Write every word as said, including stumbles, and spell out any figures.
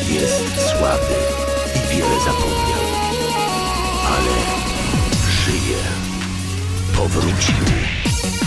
Jest słaby i wiele zapomniał, ale żyje. Powrócił.